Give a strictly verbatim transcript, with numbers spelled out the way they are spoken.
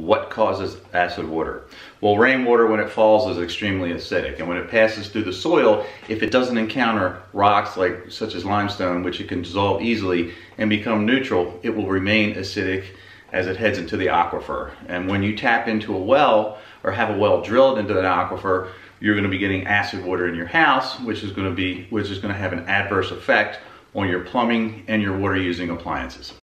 what causes acid water. Well, rainwater when it falls is extremely acidic, and when it passes through the soil, if it doesn't encounter rocks like such as limestone, which it can dissolve easily and become neutral, it will remain acidic as it heads into the aquifer. And when you tap into a well or have a well drilled into an aquifer, you're going to be getting acid water in your house, which is going to be which is going to have an adverse effect on your plumbing and your water using appliances.